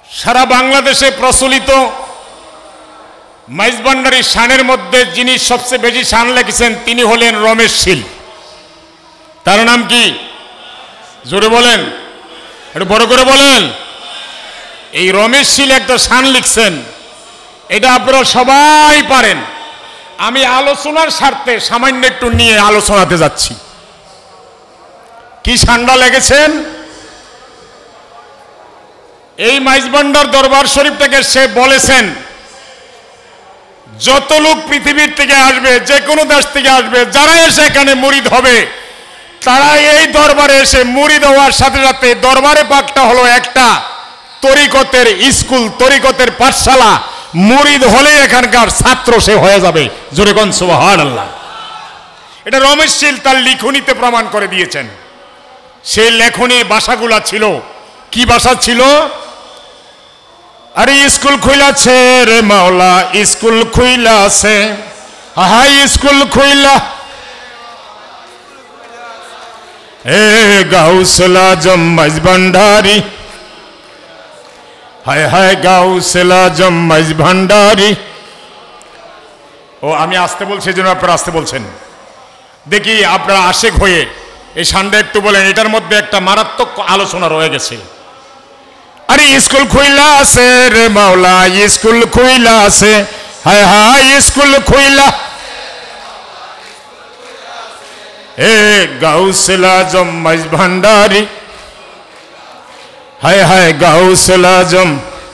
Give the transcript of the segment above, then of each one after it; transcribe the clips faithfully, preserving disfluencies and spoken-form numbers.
সারা বাংলাদেশে প্রচলিত মাইজভান্ডারী শানের মধ্যে যিনি সবচেয়ে বেশি শান লিখেছেন তিনি হলেন রমেশ শীল। তার নাম কি? জোরে বলেন, একটু বড় করে বলেন। এই রমেশ শীল একটা শান লিখছেন, এটা আপনারা সবাই পারেন। আমি আলোচনার স্বার্থে সামান্য একটু নিয়ে আলোচনাতে যাচ্ছি। কি শানটা লিখেছেন? এই মাইজভান্ডার দরবার শরীফ থেকে সে বলেছেন, যত লোক পৃথিবীর থেকে আসবে, যে কোনো দেশ থেকে আসবে, যারা এসে এখানে মুরিদ হবে, তারা এই দরবারে এসে মুরিদ হওয়ার সাথে সাথে দরবারে পাকটা হলো একটা তরিকতের স্কুল, তরিকতের পাঠশালা। মুরিদ হলে এখানকার ছাত্র সে হয়ে যাবে। জোরে কোন সুবহানাল্লাহ। এটা রমেশ শীল তার লিখনীতে প্রমাণ করে দিয়েছেন। সেই লেখনীর ভাষাগুলা ছিল কি ভাষা ছিল? আরে স্কুল খুইলাছে রে মাওলা, স্কুল খুইলাছে, হাই স্কুল খুইলা এ গাউসুল আজম মাইজভান্ডারী, হায় হায় গাউসুল আজম মাইজভান্ডারী। ও আমি আসতে বলছি, এই জন্য আপনারা আসতে বলছেন। দেখি আপনারা আশেক হয়ে এই শানটা একটু বলেন। এটার মধ্যে একটা মারাত্মক আলোচনা রয়ে গেছে। আরে স্কুল খুইলা আছে রে মাওলা, স্কুল খুইলা আছে, হায় হায় স্কুল খুইলা এ গাউসুল আজম মাইজভান্ডারী, হায় হায় গাউসুল আজম।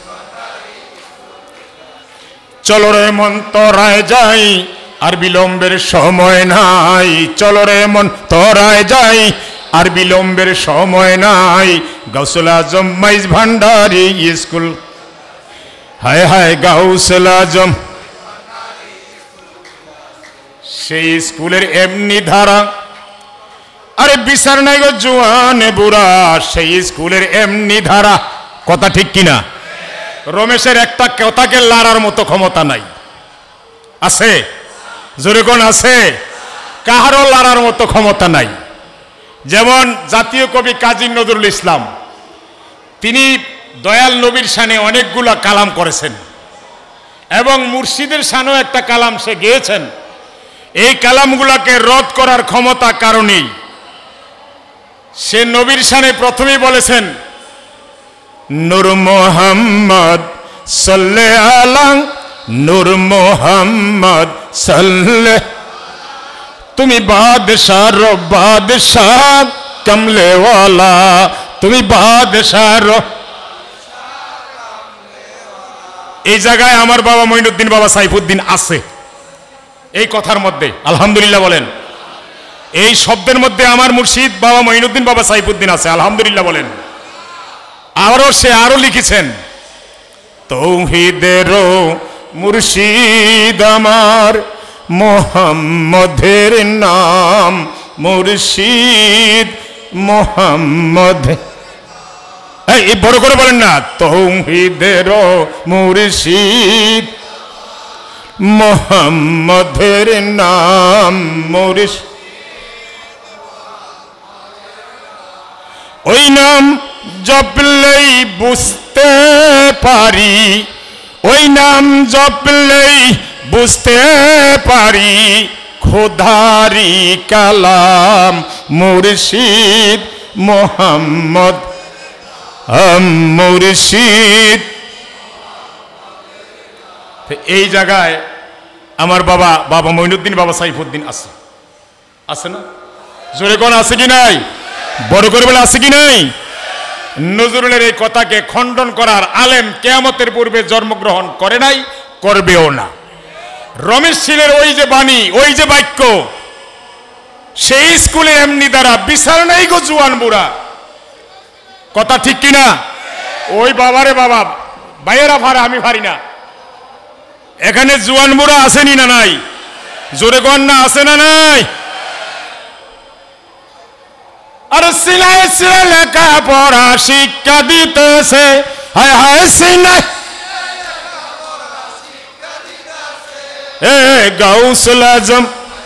চলো রে মন তোরায় যাই, আর বিলম্বের সময় নাই। চলো রে মন তোরায় যাই, আর বিলম্বের সময় নাই। গাউসুল আজম মাইজভান্ডারী স্কুল, হায় হায় গাউসুল আজম। সেই স্কুলের এমনি ধারা, আরে বিচার নাই গো জুয়ানে বুড়া, সেই স্কুলের এমনি ধারা। কথা ঠিক কিনা? রমেশের একটা কথাকে লড়ার মতো ক্ষমতা নাই। আছে? জোরে কোন আছে? কাহারও লড়ার মতো ক্ষমতা নাই। যেমন জাতীয় কবি কাজী নজরুল ইসলাম, তিনি দয়াল নবীর শানে অনেকগুলা কালাম করেছেন এবং মুর্শিদের শানেও একটা কালাম সে গেয়েছেন। এই কালামগুলাকে রদ করার ক্ষমতা কারণেই সে নবীর শানে প্রথমেই বলেছেন, নূর মোহাম্মদ সাল্লাল্লাহু আলাইহি, নূর মোহাম্মদ সাল্লাল্লাহু, তুমি বাদশাহ রো বাদশাহ কমলেওয়ালা, তুমি বাদশাহ রো। এই জায়গায় আমার বাবা মঈনুদ্দিন বাবা সাইফুদ্দিন আছে এই কথার মধ্যে। আলহামদুলিল্লাহ বলেন। এই শব্দের মধ্যে আমার মুর্শিদ বাবা মঈনুদ্দিন বাবা সাইফুদ্দিন আছে। আলহামদুলিল্লাহ বলেন। আরো সে আরো লিখেছেন, তৌহিদেরও মুর্শিদ আমার, মোহাম্মদের নাম মুর্শিদ মোহাম্মদ। এই বড় করে বলেন না, তৌহিদেরও মুর্শিদ মোহাম্মদের নাম মুর্শিদ। ওই নাম জপলেই বুঝতে পারি, ওই নাম জপলেই বুঝতে পারি, খোদারি কালাম মুর্শিদ মোহাম্মদ মুর্শিদ। এই জায়গায় আমার বাবা বাবা মঈনুদ্দিন বাবা সাইফুদ্দিন আছে। আছে না? জোরে কোন আছে কি নাই? বড় করে বলে আছে কি নাই? নজরুলের এই কথাকে খণ্ডন করার আলেম কিয়ামতের পূর্বে জন্মগ্রহণ করে নাই, করবেও না। রমেশ শীলের ওই যে বাণী, ওই যে বাক্য, সেই স্কুলে এমনি দ্বারা বিচার নাই গো জুয়ান বুড়া। কথা ঠিক কিনা? ওই বাবারে বাবা, ভাইয়েরা ভাড়া, আমি ভারি না। এখানে জুয়ান বুড়া আসেনি না নাই? জোরে কন না, আছে না নাই? আর সিলাই সিলাই লেখা পড়া শিক্ষা দিতেছে, হায় হায় সিলাই এ গাউসুল আজম,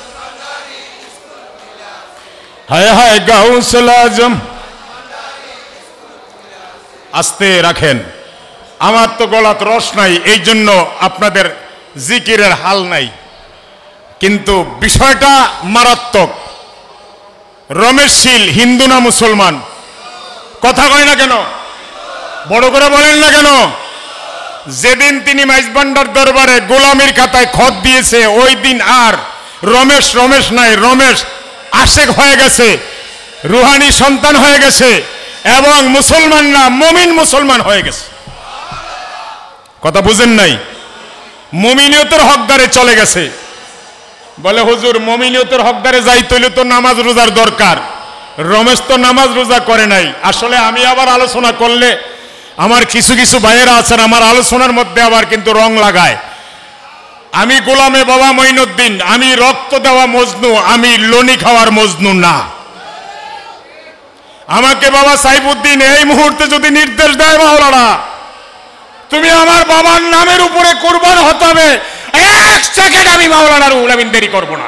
হায় হায় গাউসুল আজম। আস্তে রাখেন, আমার তো গলাত রস নাই, এই জন্য আপনাদের জিকিরের হাল নাই, কিন্তু বিষয়টা মারাত্মক। রমেশ শীল হিন্দু না মুসলমান? কথা কয় না কেন? বড় করে বলেন না কেন? যেদিন তিনি মাইজভান্ডার দরবারে গোলামির খাতায় খত দিয়েছে, ওই দিন আর রমেশ রমেশ নাই, রমেশ আশেক হয়ে গেছে, রুহানি সন্তান হয়ে গেছে, এবং মুসলমান না মুমিন মুসলমান হয়ে গেছে। কথা বুঝেন নাই? মুমিনিয়তের হকদারে চলে গেছে। বলে হুজুর মুমিনিয়তের হকদারে যাই তৈলে তো নামাজ রোজার দরকার। রমেশ তো নামাজ রোজা করে নাই। আসলে আমি আবার আলোচনা করলে আমার কিছু কিছু ভাইয়েরা আছেন আমার আলোচনার মধ্যে আবার কিন্তু রং লাগায়। আমি গোলামে বাবা মঈনুদ্দিন, আমি রক্ত দেওয়া মজনু, আমি লনি খাওয়ার মজনু না। আমাকে বাবা সাইফুদ্দিন এই মুহূর্তে যদি নির্দেশ দেয়, মাওলানা তুমি আমার বাবার নামের উপরে কুরবান হতে হবে, এক সেকেন্ড আমি মাওলানার রুহুল আমিন দেরি করব না।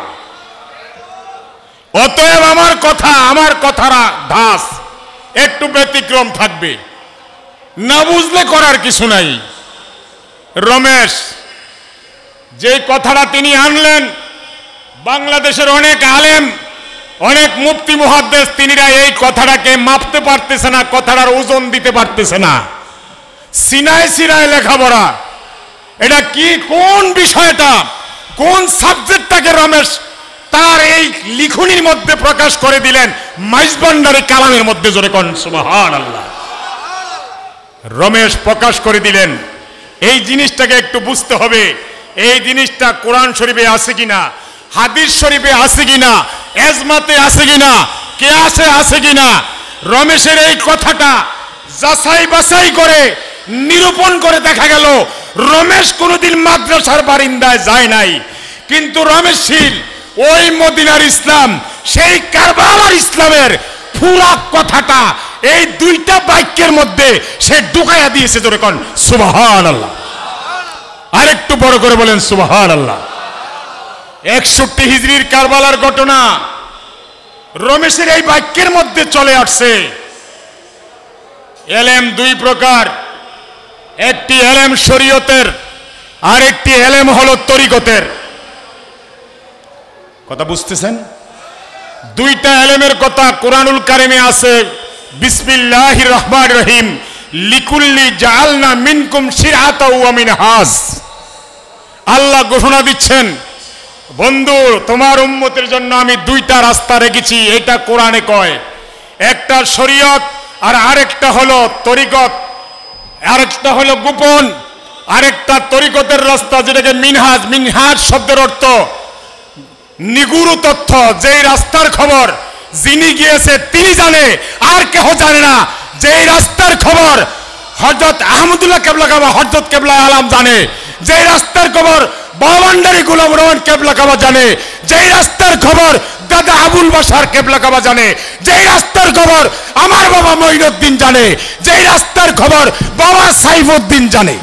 অতএব আমার কথা, আমার কথারা ধাস একটু ব্যতিক্রম থাকবে, না বুঝলে করার কিছু নাই। রমেশ যে কথাটা তিনি আনলেন, বাংলাদেশের অনেক আলেম, অনেক মুফতি মুহাদ্দিস তিনিরা এই কথাটাকে মাপতে পারতেছে না, কথাটার ওজন দিতে পারতেছে না। সিনায় সিনায় লেখাপড়া, এটা কি, কোন বিষয়টা, কোন সাবজেক্টটাকে রমেশ তার এই লিখনির মধ্যে প্রকাশ করে দিলেন মাইজভান্ডারি কালামের মধ্যে। জোরে কোন সুবহানাল্লাহ। রমেশ প্রকাশ করে দিলেন। এই জিনিসটাকে একটু বুঝতে হবে, এই জিনিসটা কোরআন শরীফে আছে কিনা, হাদিস শরীফে আছে কিনা, এজমাতে আছে কিনা, কিয়াসে আছে কিনা। রমেশের এই কথাটা যাচাই বাছাই করে নিরূপণ করে দেখা গেল রমেশ কোনোদিন মাদ্রাসার বারিন্দায় যায় নাই, কিন্তু রমেশ শীল ওই মদিনার ইসলাম, সেই কারবালার ইসলামের পুরা কথাটা এই দুইটা বাক্যের মধ্যে সে ঢুকাইয়া দিয়েছে। জোরে কোন সুবহানাল্লাহ। আরেকটু বড় করে বলেন সুবহানাল্লাহ। একষট্টি হিজরির কারবালার ঘটনা রমেশের এই বাক্যের মধ্যে চলে আসছে। এলেম দুই প্রকার, একটি এলেম শরীয়তের, আর একটি এলেম হলো তরিকতের। কথা বুঝতেছেন? দুইটা এলেমের কথা কুরআনুল কারিমে আছে। বিসমিল্লাহির রহমানির রহিম, লিকুল্লি জাআলনা মিনকুম শিরআতাও ওয়া মিনহাজ। আল্লাহ ঘোষণা দিচ্ছেন, বন্ধু তোমার উম্মতের জন্য আমি দুইটা রাস্তা রেখেছি, এটা কোরআনে কয়। একটা শরীয়ত আর আরেকটা হলো তরিকত, আরেকটা হলো গোপন, আরেকটা তরিকতের রাস্তা, যেটাকে মিনহাজ। মিনহাজ শব্দের অর্থ নিগুড় তথ্য, যেই রাস্তার খবর যিনি গিয়েছে তিনি জানে, আর কেহ জানে না। যেই রাস্তার খবর হযরত আহমদুল্লাহ কেবলা কাবা, হযরত কেবলা আলম জানে। যেই রাস্তার খবর বাওয়ান্ডারি গোলাম রহমান কেবলা কাবা জানে। যেই রাস্তার খবর দাদা আবুল বাশার কেবলা কাবা জানে। যেই রাস্তার খবর আমার বাবা মঈনুদ্দিন জানে। যেই রাস্তার খবর বাবা সাইফুদ্দিন জানে।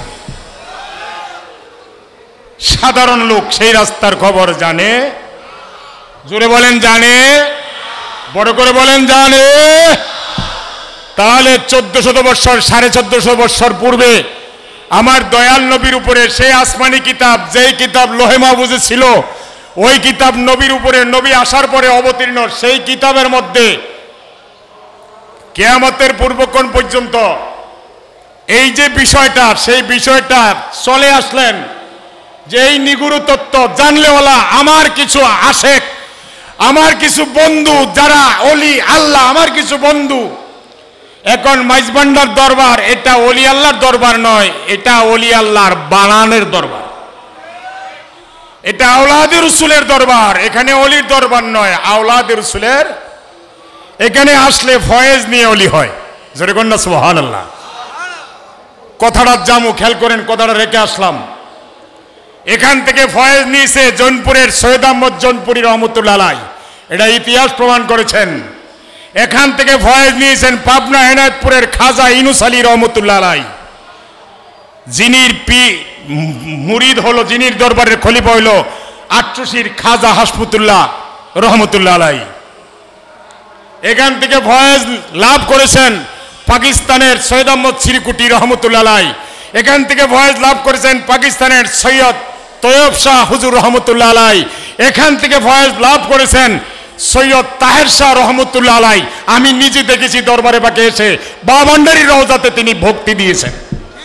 সাধারণ লোক সেই রাস্তার খবর জানে? জোরে বলেন জানে? বড় করে বলেন জানে? তাহলে চোদ্দ শত বৎসর, সাড়ে চোদ্দশো বৎসর পূর্বে আমার দয়াল নবীর উপরে সেই আসমানি কিতাব, যেই কিতাব লোহে মাহফুজে ছিল, ওই কিতাব নবীর উপরে, নবী আসার পরে অবতীর্ণ, সেই কিতাবের মধ্যে কিয়ামতের পূর্বক্ষণ পর্যন্ত এই যে বিষয়টা, সেই বিষয়টা চলে আসলেন যে এই নিগুড় তত্ত্ব জানলেওয়ালা আমার কিছু আশেক, আমার কিছু বন্ধু যারা অলি আল্লাহ, আমার কিছু বন্ধু। এখন মাইজভান্ডার দরবার এটা অলি আল্লাহর দরবার নয়, এটা অলি আল্লাহর বানানের দরবার, এটা আওলাদে রসুলের দরবার। এখানে অলির দরবার নয়, আওলাদে রসুলের। এখানে আসলে ফয়েজ নিয়ে অলি হয়। জোরে কন্যা সুবহানাল্লাহ। কথাটা জামু, খেয়াল করেন, কথাটা রেখে আসলাম। এখান থেকে ফয়েজ নিয়েছে জৌনপুরের সৈয়দ আহমদ জৌনপুরী রহমতুল্লাহ আলাইহি, এটা ইতিহাস প্রমাণ করেছেন। এখান থেকে ফয়েজ নিয়েছেন পাবনা এনায়েতপুরের খাজা ইউনুস আলী রহমতুল্লাহ আলাইহি, যিনির পি মুরিদ হলো, যিনির দরবারের খলিফা হইল আট্রসির খাজা হাসপুতুল্লাহ রহমতুল্লাহ আলাইহি। এখান থেকে ফয়েজ লাভ করেছেন পাকিস্তানের সৈয়দ আহমদ শ্রীকুটি রহমতুল্লাহ আলাইহি। এখান থেকে ভয়েস লাভ করেছেন পাকিস্তানের সৈয়দ তৈয়ব শাহ হুজুর রহমতুল্লাহ আলাই, এখান থেকে ভয়েস লাভ করেছেন সৈয়দ তাহের শাহ রহমতুল্লাহ আলাই। আমি নিজে দেখেছি দরবারে পাকে এসে বাবান্ডারি রওজাতে তিনি ভক্তি দিয়েছেন।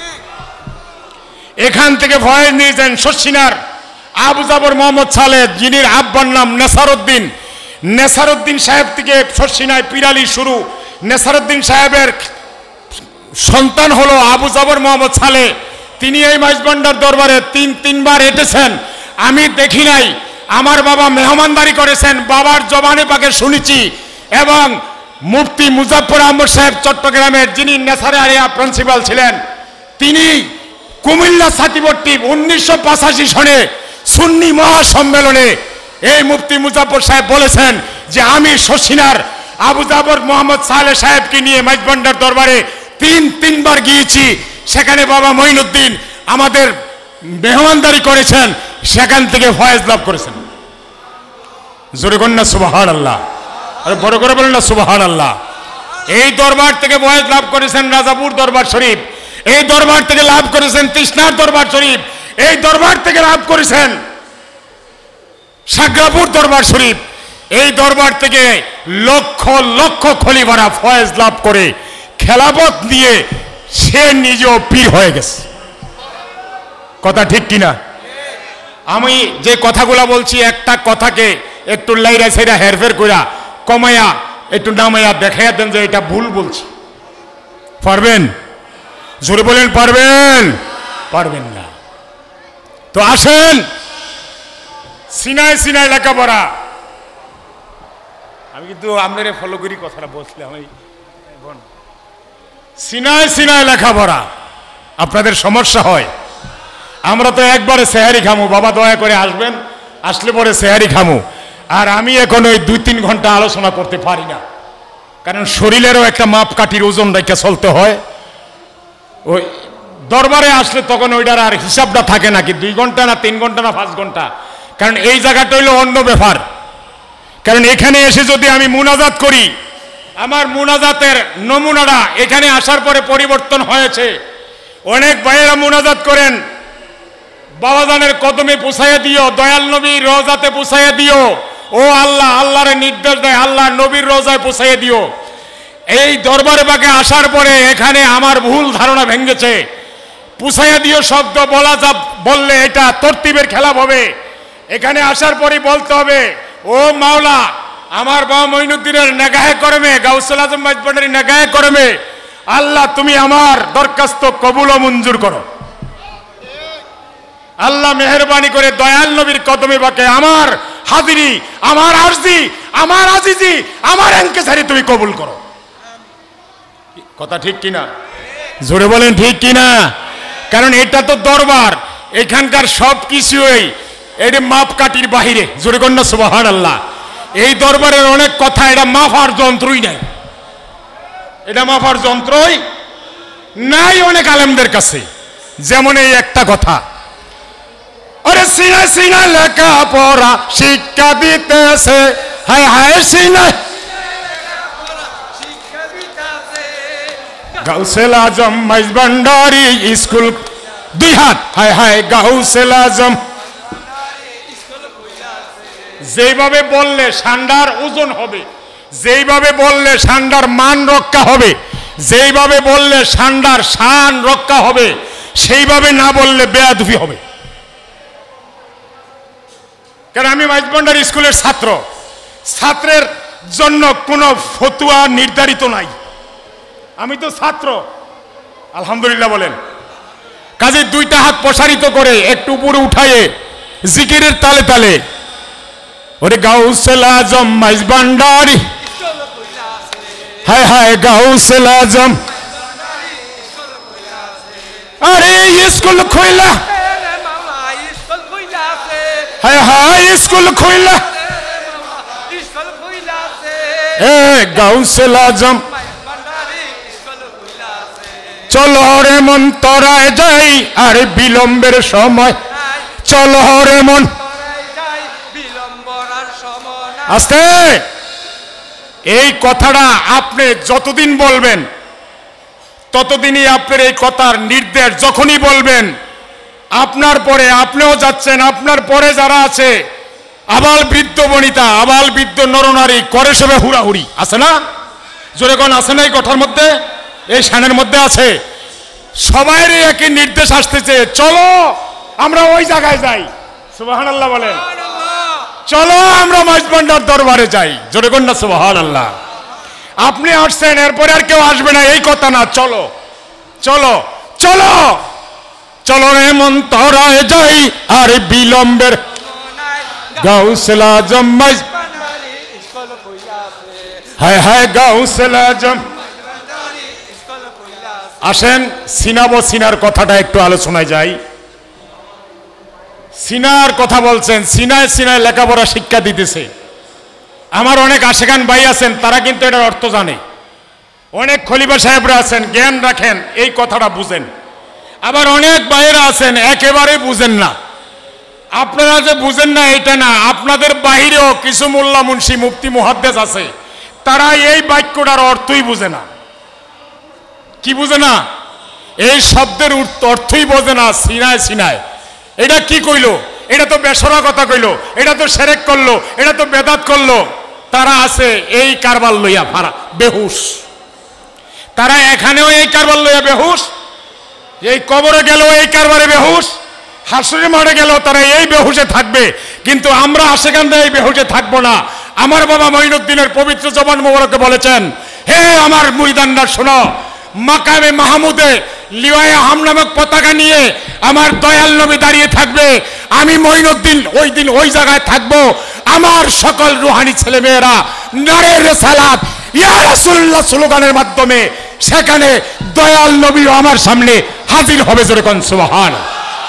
এখান থেকে ভয়েস নিয়েছেন শর্ষিনার আবু জাবর মোহাম্মদ সালেহ, যিনি আব্বার নাম নেসারউদ্দিন। নেসারউদ্দিন সাহেব থেকে শর্ষিনায় পিরালি শুরু। নেসারউদ্দিন সাহেবের সন্তান হলো আবু জাবর মোহাম্মদ সালেহ। তিনি এই মাইজবান্ডার দরবারে তিন তিনবার হেঁটেছেন, আমি দেখি নাই। আমার বাবা মেহমানদারি করেছেন, বাবার জবানে পাকে শুনেছি। এবং মুফতি মুজাফফর আহমদ সাহেব চট্টগ্রামের, যিনি নেসারিয়া প্রিন্সিপাল ছিলেন, তিনি কুমিল্লা ছাতিবট্টি উনিশশো পঁচাশি সনে সুন্নি মহাসম্মেলনে এই মুফতি মুজাফফর সাহেব বলেছেন যে আমি শর্ষিনার আবু জাবর মোহাম্মদ সালেহ সাহেবকে নিয়ে মাইজবান্ডার দরবারে তিন তিনবার গিয়েছি। সেখানে বাবা মঈনুদ্দিন আমাদের মেহমানদারি করেছেন, সেখান থেকে ফয়েজ লাভ করেছেন। জোরে কন্যা সুবহানাল্লাহ, আরে বড় করে বলেন না সুবহানাল্লাহ। এই দরবার থেকে ফয়েজ লাভ করেছেন রাজাপুর দরবার শরীফ, এই দরবার থেকে লাভ করেছেন তৃষ্ণার দরবার শরীফ, এই দরবার থেকে লাভ করেছেন সাগরাপুর দরবার শরীফ। এই দরবার থেকে লক্ষ লক্ষ খলিফারা ফয়েজ লাভ করে খেলাফত দিয়ে সে নিজেও পীর হয়ে গেছে। কথা ঠিক কিনা? আমি যে কথাগুলা বলছি একটা কথাকে একটু লাইরা সাইরা হেরফের কইরা কমায়া একটু নামাইয়া দেখাইয়া দেন যে এটা ভুল বলছি। পারবেন? জোরে বলেন পারবেন? পারবেন না তো আসেন সিনায় সিনায় লেখাপড়া। আমি কিন্তু আপনারে ফলো করি কথাটা বলছিলাম। আমি সিনায় সিনায় লেখাপড়া আপনাদের সমস্যা হয়। আমরা তো একবারে সেহারি খামু, বাবা দয়া করে আসবেন, আসলে পরে সেহারি খামু। আর আমি এখন ওই দুই তিন ঘন্টা আলোচনা করতে পারি না, কারণ শরীরেরও একটা মাপকাঠির ওজন রেখে চলতে হয়। ওই দরবারে আসলে তখন ওইটার আর হিসাবটা থাকে না কি দুই ঘন্টা না তিন ঘন্টা না পাঁচ ঘন্টা, কারণ এই জায়গাটা হইলো অন্য ব্যাপার। কারণ এখানে এসে যদি আমি মুনাজাত করি, আমার মুনাজাতের নমুনাটা এখানে আসার পরে পরিবর্তন হয়েছে। অনেক ভাইয়েরা মুনাজাত করেন, বাবাজানের কদমে পুষাইয়া দিও, দয়াল নবীর রোজাতে পুষাইয়া দিও, ও আল্লাহ, আল্লাহর নির্দেশ দেয় আল্লাহ নবীর রোজায় পুষাইয়া দিও। এই দরবারে বাকে আসার পরে এখানে আমার ভুল ধারণা ভেঙেছে। পুষাইয়া দিও শব্দ বলা যা বললে এটা তরতিবের খেলাপ হবে। এখানে আসার পরে বলতে হবে ও মাওলা, আমার বাবা মঈনুদ্দিনের নেগাহে করমে, গাউসুল আজম মাইজবান্ডারি নেগাহে করমে আল্লাহ তুমি আমার দরখাস্ত কবুল ও মঞ্জুর করো। আল্লাহ মেহরবানি করে দয়াল নবীর কদমে বাকে আমার হাজিরি, আমার আরজি, আমার আজিজি, আমার এনকেসারি তুমি কবুল করো। কথা ঠিক কিনা? জোরে বলেন ঠিক কিনা? কারণ এটা তো দরবার, এখানকার সব কিছুই এটা মাপকাঠির বাহিরে। জোরে কন্যা সুবহানাল্লাহ। এই দরবারের অনেক কথা এটা মাফার যন্ত্রই নাই, এটা মাফার যন্ত্রই নাই অনেক আলেমদের কাছে। যেমন এই একটা কথা, আরে সিনা সিনা লেখা পড়া শিক্ষা দিতেছে, হায় হায় সিনা গাউসুল আজম মাইজবান্ডারি স্কুল, দুই হাত, হায় হায় গাউসুল আজম। যেইভাবে বললে সান্ডার ওজন হবে, যেইভাবে বললে সান্ডার মান রক্ষা হবে, যেইভাবে বললে সান্ডার শান রক্ষা হবে, সেইভাবে না বললে বেয়াদবি হবে। কারণ আমি মাইজবান্ডারি স্কুলের ছাত্র, ছাত্রের জন্য কোনো ফতুয়া নির্ধারিত নাই, আমি তো ছাত্র আলহামদুলিল্লাহ বলেন। কাজে দুইটা হাত প্রসারিত করে একটু উপরে উঠায়ে জিকিরের তালে তালে ওরে গাউসুল আজম মাইজবান্ডারি, হায় হায় গাউসুল আজম, আরে স্কুল খুইলা, হায় হায় স্কুল খুইলা, এ গাউসুল আজম চলো রে মন তোরায় যাই, আর বিলম্বের সময় চলো রে মন আস্তে। এই কথাটা আপনি যতদিন বলবেন ততদিনই আপনার এই কথার নির্দেশ, যখনই বলবেন আপনার পরে আপনিও যাচ্ছেন, আপনার পরে যারা আছে আবাল বৃদ্ধ বনিতা, আবাল বৃদ্ধ নরনারী করে সবে হুড়াহুড়ি, আছে না? জোরে কোন আছে না? এই কথার মধ্যে, এই শানের মধ্যে আছে। সবাইরই একই নির্দেশ আসতেছে, চলো আমরা ওই জায়গায় যাই। সুবহানাল্লাহ বলেন। চলো আমরা মাঝবান্ডার দরবারে যাই। জোরে কোন না সুবহানাল্লাহ। আপনি আসছেন, এরপরে আর কেউ আসবে না এই কথা না। চলো চলো চলো চলো রে মন তরায় যাই আর বিলম্বের গাউসুল আজম মাঝ হায় হায় গাউসুল আজম। আসেন সিনাবো, সিনার কথাটা একটু আলোচনায় যাই। সিনার কথা বলছেন, সিনায় সিনায় লেখাপড়া শিক্ষা দিতেছে। আমার অনেক আশেখান ভাই আছেন, তারা কিন্তু এটার অর্থ জানে। অনেক খলিফা সাহেবরা আছেন, জ্ঞান রাখেন, এই কথাটা বুঝেন। আবার অনেক ভাইয়েরা আছেন একেবারে বুঝেন না। আপনারা যে বুঝেন না এটা না, আপনাদের বাহিরেও কিছু মোল্লা মুন্সি মুফতি মুহাদ্দিস আছে, তারা এই বাক্যটার অর্থই বুঝে না। কি বুঝে না? এই শব্দের অর্থই বোঝে না। সিনায় সিনায় এটা কি কইলো? এটা তো বেসরা কথা কইলো, এটা তো শিরক করলো, এটা তো বেদাত করলো। তারা আছে এই কারবার লইয়া ফারা বেহুশ। তারা এখানেও এই কারবার লইয়া বেহুশ, এই কবরে গেল এই কারবারে বেহুশ, হাসরে মারে গেল তারা এই বেহুশে থাকবে। কিন্তু আমরা আশেখান এই বেহুশে থাকবো না। আমার বাবা মঈনুদ্দিনের পবিত্র জবান মোবারকে বলেছেন, হে আমার মুরিদানরা শোনো, মাকামে মাহমুদে লিওয়ায়ে হাম নামক পতাকা নিয়ে আমার দয়াল নবী দাঁড়িয়ে থাকবে। আমি মঈনুদ্দিন ওই দিন ওই জায়গায় থাকবো। আমার সকল রুহানি ছেলে মেয়েরা নারে রিসালাত ইয়া রাসূলুল্লাহ স্লোগানের মাধ্যমে সেখানে দয়াল নবী আমার সামনে হাজির হবে। জোরে কোন সুবহানাল্লাহ।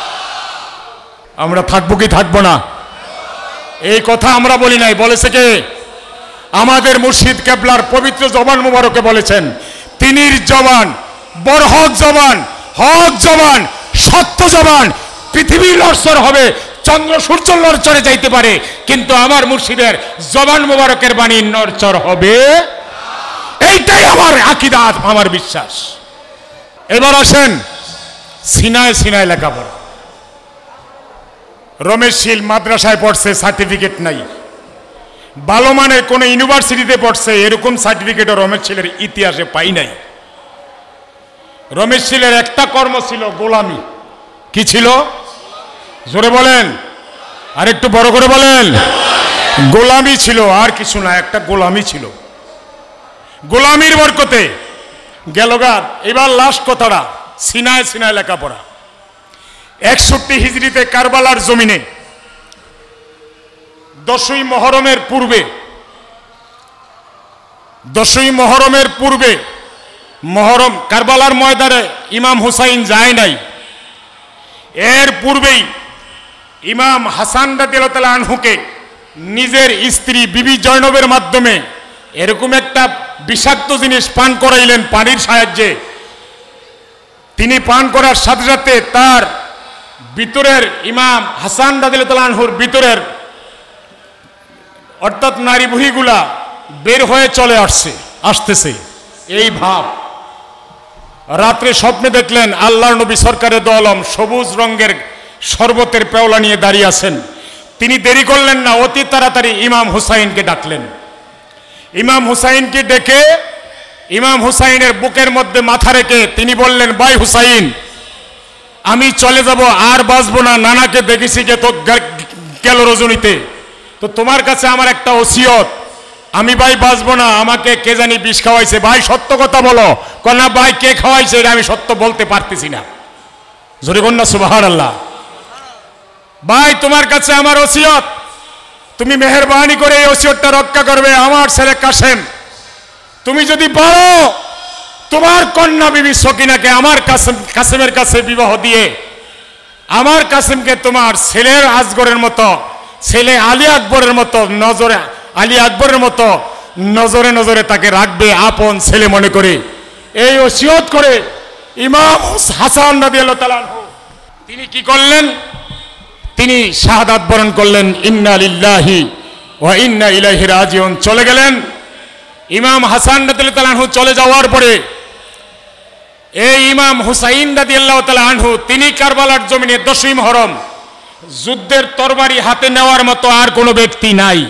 আমরা থাকবো কি থাকবো না? এই কথা আমরা বলি নাই, বলেছে কে? আমাদের মুর্শিদ কেবলার পবিত্র জবান মুবারকে বলেছেন, তিনির জবান বরহক জবান, হক জবান, সত্য জবান। পৃথিবী লড়চড় হবে, চন্দ্র সূর্য লড়চড়ে যাইতে পারে, কিন্তু আমার মুর্শিদের জবান মুবারকের বাণী নড়চড় হবে। এইটাই আমার আকীদা, আমার বিশ্বাস। এবার আসেন সিনায় সিনায় লেখাপড়া। রমেশ শীল মাদ্রাসায় পড়ছে, সার্টিফিকেট নাই। ভালো মানের কোন ইউনিভার্সিটিতে পড়ছে, এরকম সার্টিফিকেটও রমেশ শীলের ইতিহাসে পাই নাই। রমেশ শীলের একটা কর্ম ছিল গোলামি। কি ছিল? জোরে বলেন, আর একটু বড় করে বলেন। গোলামি ছিল, আর কিছু না, একটা গোলামি ছিল। গোলামির বরকতে গেল গা। এবার লাস্ট কথাটা, সিনায় সিনায় লেখাপড়া। একষট্টি হিজরিতে কারবালার জমিনে দশই মহরমের পূর্বে, দশই মহরমের পূর্বে মহরম কারবালার ময়দানে ইমাম হুসাইন যায় নাই। এর পূর্বেই ইমাম হাসান রাদিয়াল্লাহু তাআলা আনহুকে নিজের স্ত্রী বিবি জয়নবের মাধ্যমে এরকম একটা বিষাক্ত জিনিস পান করাইলেন পানির সাহায্যে। তিনি পান করার সাথে সাথে তার ভিতরের ইমাম হাসান রাদিয়াল্লাহু তাআলা আনহুর ভিতরের অর্থাৎ নারী বুড়িগুলা বের হয়ে চলে আসছে আসতেছে এই ভাব। রাত্রে স্বপ্নে দেখলেন আল্লাহর নবী সরকারে দো আলম সবুজ রঙের শরবতের পেওলা নিয়ে দাঁড়িয়ে আছেন। তিনি দেরি করলেন না, অতি তাড়াতাড়ি ইমাম হুসাইনকে ডাকলেন। ইমাম হুসাইনকে ডেকে ইমাম হুসাইনের বুকের মধ্যে মাথা রেখে তিনি বললেন, ভাই হুসাইন, আমি চলে যাব, আর বাঁচবো না। নানাকে দেখেছি কে তো গেল রজনীতে, তো তোমার কাছে আমার একটা ওসিয়ত, আমি ভাই বাঁচবো না, আমাকে কে জানি বিষ খাওয়াইছে। ভাই সত্য কথা বলো। কনা ভাই কে খাওয়াইছে এটা আমি সত্য বলতে পারতেছি না। জোরে কন্যা সুবহানাল্লাহ। ভাই তোমার কাছে আমার ওসিয়ত, তুমি মেহেরবানি করে এই ওসিয়তটা রক্ষা করবে। আমার ছেলে কাসেম, তুমি যদি পারো তোমার কন্যা বিবি সকিনাকে আমার কাসেম কাসেমের কাছে বিবাহ দিয়ে আমার কাসেমকে তোমার ছেলের আজগরের মতো, ছেলে আলী আকবরের মতো নজরে, আলী আকবরের মতো নজরে নজরে তাকে রাখবে, আপন ছেলে মনে করে। এই ওসিয়ত করে ইমাম হাসান রাদিয়াল্লাহু তাআলা আনহু তিনি কি করলেন? তিনি শাহাদাত বরণ করলেন। ইন্না লিল্লাহি ওয়া ইন্না ইলাইহি রাজিউন। চলে গেলেন। ইমাম হাসান রাদিয়াল্লাহু তাআলা আনহু চলে যাওয়ার পরে এই ইমাম হুসাইন রাদিয়াল্লাহু তাআলা আনহু তিনি কারবালার জমিনে দশই মুহররম যুদ্ধের তরবারি হাতে নেওয়ার মতো আর কোনো ব্যক্তি নাই।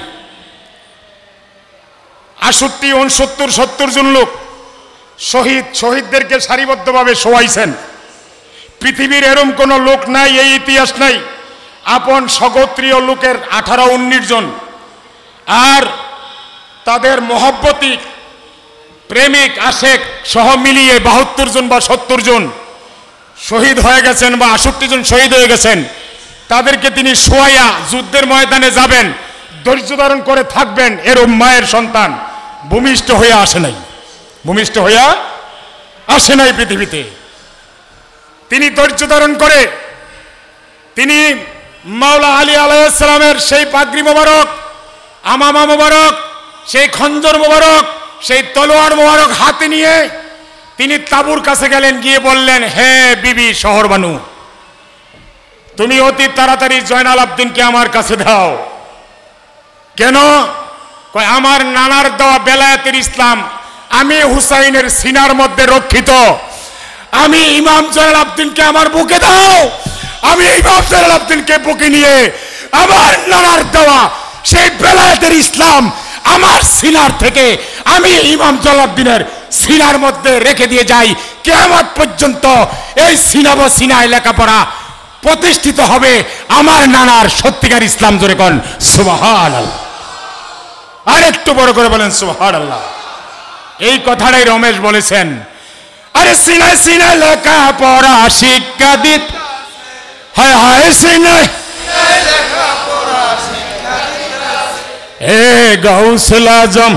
আটষট্টি উনসত্তর সত্তর জন লোক শহীদ শহীদদেরকে সারিবদ্ধভাবে শোয়াইছেন। পৃথিবীর এরম কোনো লোক নাই, এই ইতিহাস নাই। আপন স্বগোত্রীয় লোকের আঠারো উনিশ জন আর তাদের মহব্বতী প্রেমিক আশেক সহ মিলিয়ে বাহাত্তর জন বা সত্তর জন শহীদ হয়ে গেছেন বা আটষট্টি জন শহীদ হয়ে গেছেন। তাদেরকে তিনি শোয়াইয়া যুদ্ধের ময়দানে যাবেন, ধৈর্য ধারণ করে থাকবেন। এরম মায়ের সন্তান ভূমিষ্ঠ হয়ে আসে নাই, ভূমিষ্ঠ হইয়া আসে নাই পৃথিবীতে। তিনি ধৈর্য ধারণ করে তিনি মাওলা আলী আলাইহিস সালামের সেই পাগড়ি মোবারক, আমামা মোবারক, সেই খঞ্জর মোবারক, সেই তলোয়ার মোবারক হাতে নিয়ে তিনি তাবুর কাছে গেলেন। গিয়ে বললেন, হে বিবি শহরবানু, তুমি অতি তাড়াতাড়ি জয়নাল আবদিনকে আমার কাছে দাও। কেন? কয় আমার নানার দেওয়া বেলায়েতের ইসলাম আমি হুসাইনের সিনার মধ্যে রক্ষিত। আমি ইমাম জয়নাল আবদিনকে আমার বুকে দাও। আমি ইমাম জয়নাল আবদিনকে বুকে নিয়ে আমার নানার দেওয়া সেই বেলায়েতের ইসলাম আমার সিনার থেকে আমি ইমাম জয়নাল আবদিনের সিনার মধ্যে রেখে দিয়ে যাই। কিয়ামত পর্যন্ত এই সিনাব সিনায় লেখাপড়া প্রতিষ্ঠিত হবে আমার নানার সত্যিকার ইসলাম। জোরে কোন সুবহানাল্লাহ। আর একটু বড় করে বলেন সুবহানাল্লাহ। এই কথাটাই রমেশ বলেছেন। আরে সিনায় সিনায় লেখাপড়া শিক্ষা দিত, হায় হায় সিনায় লেখাপড়া শিক্ষা দিত, এ গাউসুল আজম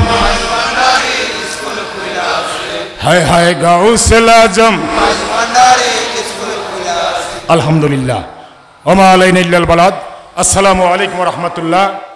হায় হায় গাউসুল আজম। আলহামদুলিল্লাহ। ওয়া মা আলাইনা ইল্লাল বালাগ। আসসালামু আলাইকুম ওয়া রাহমাতুল্লাহ।